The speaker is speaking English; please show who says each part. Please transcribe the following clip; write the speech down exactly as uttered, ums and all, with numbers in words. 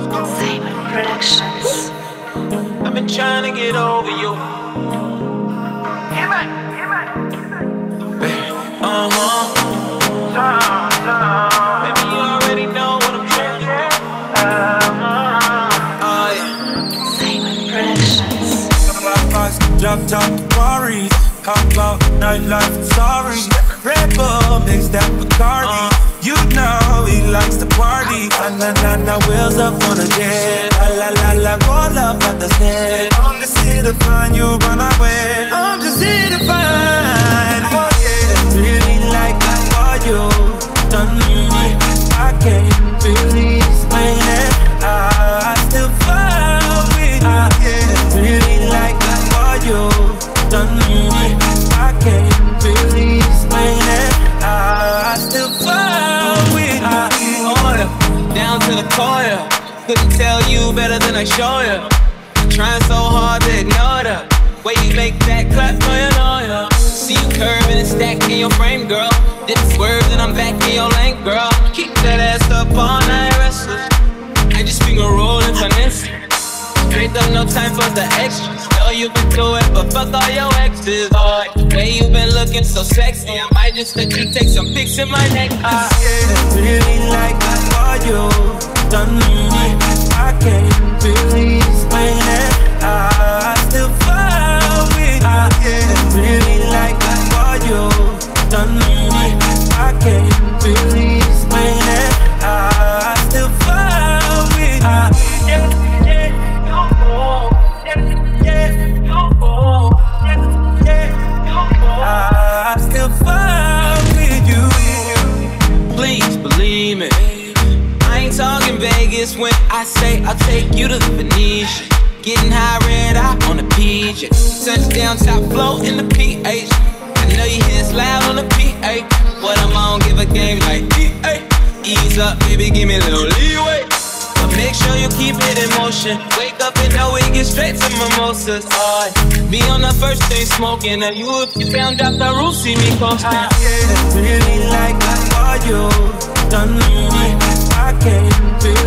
Speaker 1: Simon Productions.
Speaker 2: I've been trying to get over you. Uh-huh. Maybe you already know what I'm trying to do. Oh, yeah.
Speaker 1: Simon Productions.
Speaker 3: Drop top Ferrari, hop out nightlife and sorry. Red Bull mix that Bacardi. You know he likes to party. Na na na, wheels up on the jet. La la la la, roll up at the set. I'm just here to find you, run away. I'm just here to find. Oh yeah, really like what you done to me. I can't really explain it. I still fall with you. Yeah, really like what you done to me. I can't really explain it. I still fall with you.
Speaker 2: Order, down to the corner. Couldn't tell you better than I show you. Trying so hard to ignore the way you make that clap for your lawyer. See you curving and stacking your frame, girl. Dip swerve and I'm back in your lane, girl. Keep that ass up all night, restless. I just finger rolling finesse. Straight up, no time for the extras. Know you been through it, but fuck all your exes. Boy, way you been looking so sexy. I might just let you take some pics in my neck. Ah.
Speaker 3: Yeah, really like what you done to me. I can't really explain it. I still fall with you. Yeah, really like what you done to me. I can't really explain it. I still fall with you. Yeah, yeah, oh, yeah, yeah, oh, yeah, yeah, I still fall with you.
Speaker 2: Please believe me, I ain't talking Vegas when I say I'll take you to the Venetian. Getting high red eye on the P J. Touchdown top flow in the P H. I know you hear it's loud on the P A, but I'm on give a game like E A. Ease up, baby, give me a little leeway. But make sure you keep it in motion. Wake up and know we get straight to mimosas. Oh, be on the first day smoking. And you if you down, drop the roof, see me coasting.
Speaker 3: Yeah, really like what you done to me. I can't really